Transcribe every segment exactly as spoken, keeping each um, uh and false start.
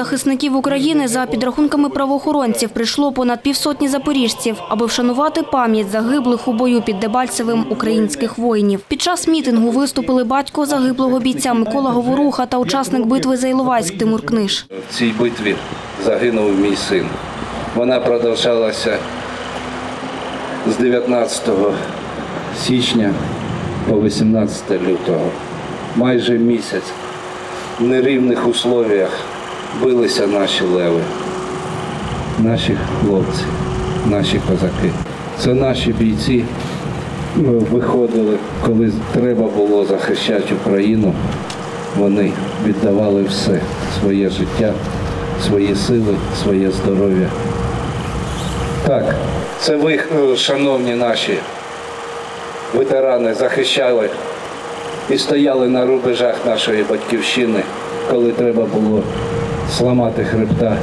захисників України за підрахунками правоохоронців прийшло понад півсотні запоріжців, аби вшанувати пам'ять загиблих у бою під Дебальцевим українських воїнів. Під час мітингу виступили батько загиблого бійця Микола Говоруха та учасник битви за Іловайськ Тимур Книж. В цій битві загинув мій син. Вона продовжалася з дев'ятнадцятого січня по вісімнадцяте лютого. Майже місяць в нерівних условіях билися наші леви, наші хлопці, наші козаки. Це наші бійці виходили, коли треба було захищати Україну. Вони віддавали все, своє життя, свої сили, своє здоров'я. Так, це ви, шановні наші ветерани, захищали і стояли на рубежах нашої батьківщини, коли треба було зламати хребта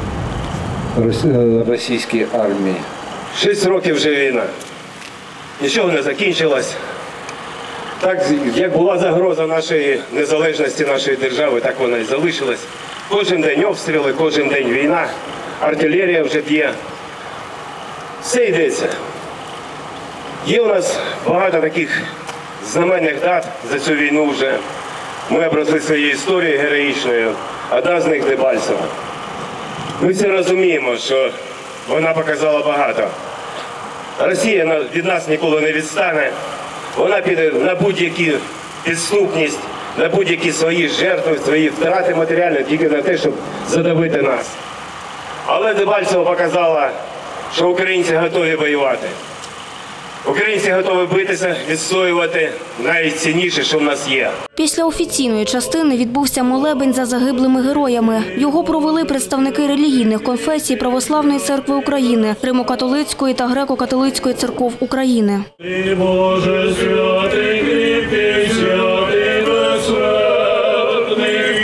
російській армії. Шість років вже війна. Нічого не закінчилось. Так, як була загроза нашої незалежності, нашої держави, так вона і залишилась. Кожен день обстріли, кожен день війна, артилерія вже б'є. Все йдеться. Є у нас багато таких знаменних дат за цю війну вже. Ми обросли своєю історією героїчною. Одна з них Дебальцево. Ми всі розуміємо, що вона показала багато. Росія від нас ніколи не відстане. Вона піде на будь-яку підступність, на будь-які свої жертви, свої втрати матеріальні, тільки на те, щоб задавити нас. Але Дебальцево показала, що українці готові воювати. Українці готові битися, відстоювати найцінніше, що в нас є. Після офіційної частини відбувся молебень за загиблими героями. Його провели представники релігійних конфесій Православної церкви України, Римо-католицької та Греко-католицької церков України. Ти, Боже, святий, кріпкий, святий, безсмертний,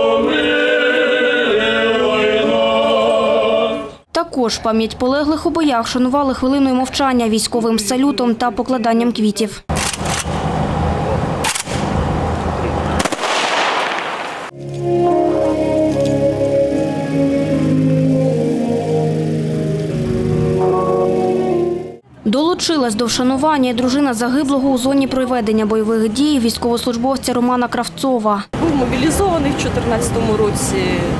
помилуй нас. Також пам'ять полеглих у боях шанували хвилиною мовчання, військовим салютом та покладанням квітів. Долучилась до вшанування і дружина загиблого у зоні проведення бойових дій військовослужбовця Романа Кравцова. Був мобілізований в дві тисячі чотирнадцятому році.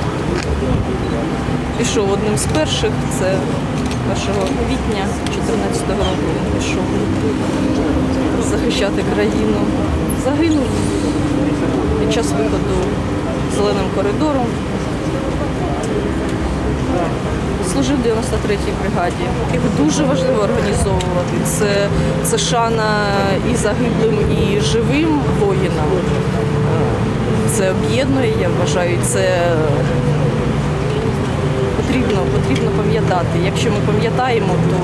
Пішов одним з перших, це першого квітня дві тисячі чотирнадцятого року він пішов захищати країну. Загинув під час виходу зеленим коридором. Служив в дев'яносто третій бригаді. Їх дуже важливо організовувати. Це, це шана і загиблим, і живим воїнам. Це об'єднує, я вважаю, це потрібно, потрібно пам'ятати. Якщо ми пам'ятаємо, то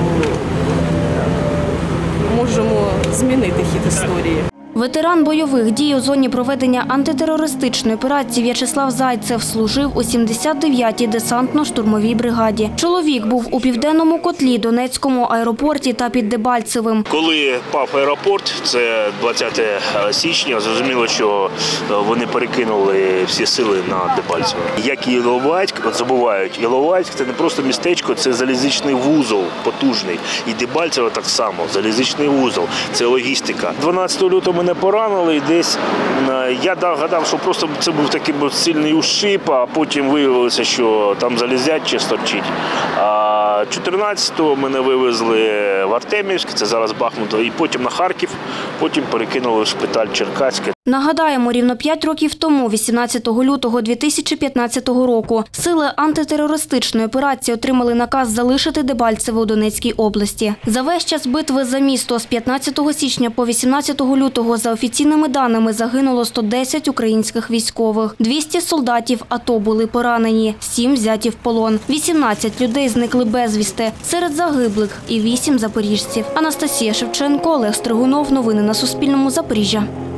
можемо змінити хід історії. Ветеран бойових дій у зоні проведення антитерористичної операції В'ячеслав Зайцев служив у сімдесят дев'ятій десантно-штурмовій бригаді. Чоловік був у Південному котлі, Донецькому аеропорті та під Дебальцевим. Коли пав аеропорт, це двадцяте січня, зрозуміло, що вони перекинули всі сили на Дебальцево. Як і Іловайськ, от забувають, Іловайськ – це не просто містечко, це залізничний вузол потужний. І Дебальцево так само, залізничний вузол, це логістика. дванадцятого лютого мене поранили, і десь я гадав, що просто це був такий сильний ушиб, а потім виявилося, що там залізяче сторчить. А чотирнадцятого мене вивезли в Артемівськ, це зараз Бахмут, і потім на Харків, потім перекинули в шпиталь Черкаський. Нагадаємо, рівно п'ять років тому, вісімнадцятого лютого дві тисячі п'ятнадцятого року, сили антитерористичної операції отримали наказ залишити Дебальцеве у Донецькій області. За весь час битви за місто з п'ятнадцятого січня по вісімнадцятого лютого, за офіційними даними, загинуло сто десять українських військових. двісті солдатів АТО були поранені, сім взяті в полон. вісімнадцять людей зникли безвісти. Серед загиблих і вісім запоріжців. Анастасія Шевченко, Олег Стригунов. Новини на Суспільному. Запоріжжя.